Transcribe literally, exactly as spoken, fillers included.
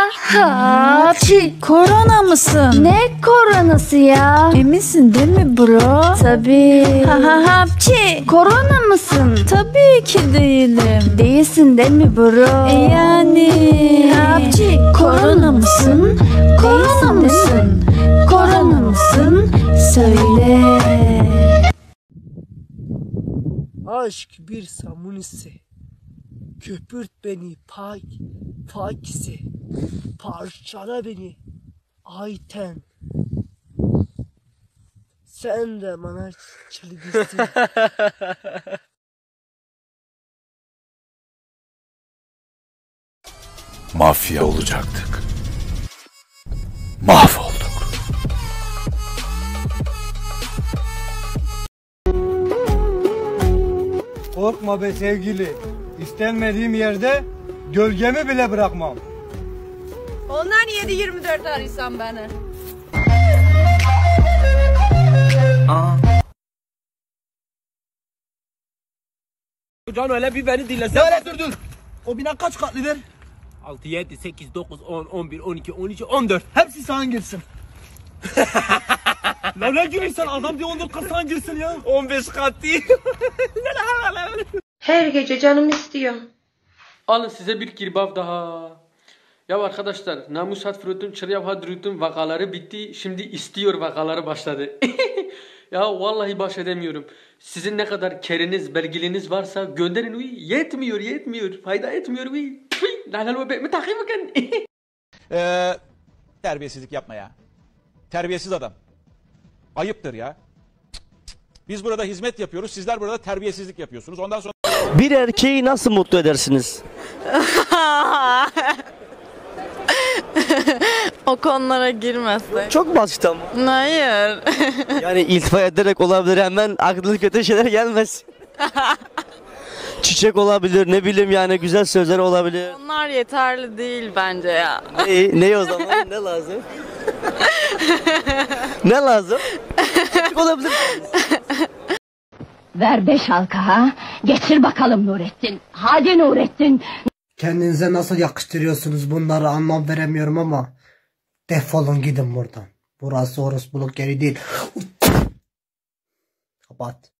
Hapçi. Korona mısın? Ne koronası ya? Eminsin değil mi bro? Tabii. Ha ha hapçi. Korona mısın? Tabii ki değilim. Değilsin değil mi bro? E yani. Hapçi. Korona mısın? Korona mısın? Korona mısın? Söyle. Aşk bir samunisi, köpürt beni pak, pakise, parçala beni ayten. Sen de bana çılgırsın. Mafya olacaktık. Mahvolduk. Korkma be sevgili. İstenmediğim yerde gölgemi bile bırakmam. Ondan yedi yirmi dört arıyorsan beni. Can öyle bir beni dinlesen. Öyle dur dur. O bina kaç katlıdır? altı, yedi, sekiz, dokuz, on, on bir, on iki, on üç, on dört. Hepsi sana girsin. Lan ne giriyorsun? Adam diyor on dört kat sana girsin ya. on beş kat değil. Her gece canım istiyor. Alın size bir kirbap daha. Ya arkadaşlar, namusat frutun çıryav hadrutun vakaları bitti. Şimdi istiyor vakaları başladı. Ya vallahi baş edemiyorum. Sizin ne kadar keriniz, belgiliniz varsa gönderin uy. Yetmiyor, yetmiyor. Fayda etmiyor uy. Lalal ve be takayım bakın. Eee terbiyesizlik yapma ya. Terbiyesiz adam. Ayıptır ya. Biz burada hizmet yapıyoruz. Sizler burada terbiyesizlik yapıyorsunuz. Ondan sonra bir erkeği nasıl mutlu edersiniz? O konulara girmezsek. Çok basit ama. Hayır. Yani iltifat ederek olabilir, hemen aklına kötü şeyler gelmez. Çiçek olabilir, ne bileyim yani güzel sözler olabilir. Onlar yeterli değil bence ya. Ne, ne o zaman? Ne lazım? Ne lazım? Çiçek olabilir. Ver beş halka ha. Geçir bakalım Nurettin. Hadi Nurettin. Kendinize nasıl yakıştırıyorsunuz bunları anlam veremiyorum ama defolun gidin buradan. Burası orospuluk yeri değil. Kapat.